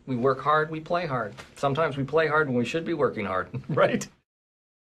We work hard, we play hard. Sometimes we play hard when we should be working hard, right?